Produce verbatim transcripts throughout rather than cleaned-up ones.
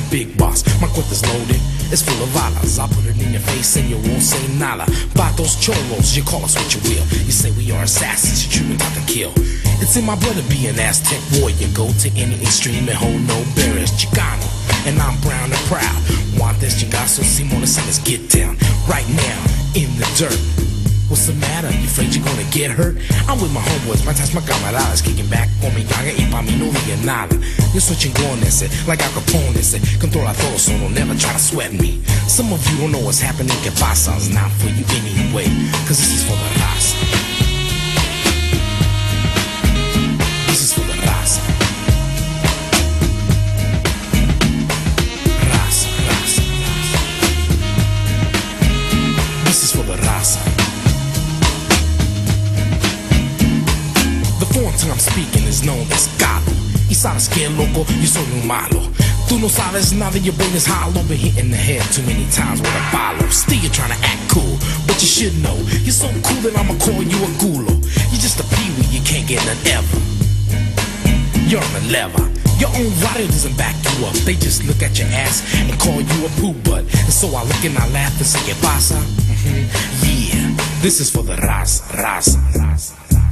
big boss. My cuenta's loaded, it's full of balas. I'll put it in your face and you won't say nada. Vatos cholos, you call us what you will. You say we are assassins, you truly got to kill. It's in my blood to be an Aztec warrior. Go to any extreme and hold no barriers. Chicano, and I'm brown and proud. Want this chingazo, Simona, let's get down. Right now, in the dirt. What's the matter? You afraid you're gonna get hurt? I'm with my homeboys, my ties, my camaradas, kicking back con mi ganga y pa' mí no diga nada. Yo soy chingón ese, like Al Capone ese. Controla todo, so don't never try to sweat me. Some of you don't know what's happening, que pasa, it's not for you anyway. Cause this is for the raza. This is for the raza. Raza, raza, raza. This is for the raza. The foreign tongue I'm speaking is known as galo. Y sabes que loco, yo soy un malo. Tú no sabes nada, your brain is hollow. Been hit in the head too many times with a follow. Still you're trying to act cool, but you should know you're so cool that I'ma call you a gulo. You're just a peewee, you can't get none ever. You're on the lever. Your own body doesn't back you up. They just look at your ass and call you a poo butt. And so I look and I laugh and say, ¿Qué pasa? Mm-hmm. Yeah, this is for the raza, raza, raza.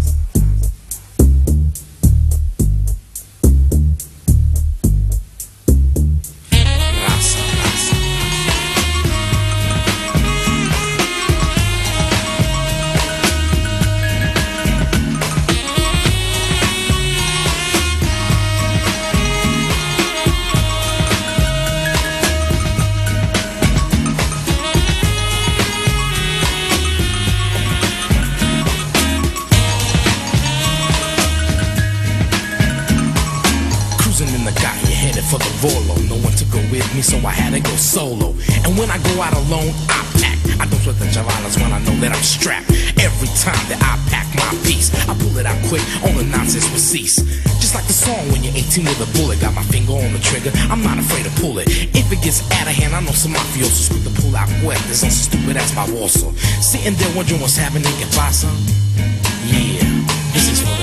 For the Volo, no one to go with me, so I had to go solo. And when I go out alone, I pack. I don't sweat the javalas when I know that I'm strapped. Every time that I pack my piece, I pull it out quick, all the nonsense will cease. Just like the song when you're eighteen with a bullet. Got my finger on the trigger, I'm not afraid to pull it. If it gets out of hand, I know some mafiosos quick to pull out cuerdas on some stupid ass my warsaw. Sitting there wondering what's happening, ¿Qué pasa? Yeah, this is what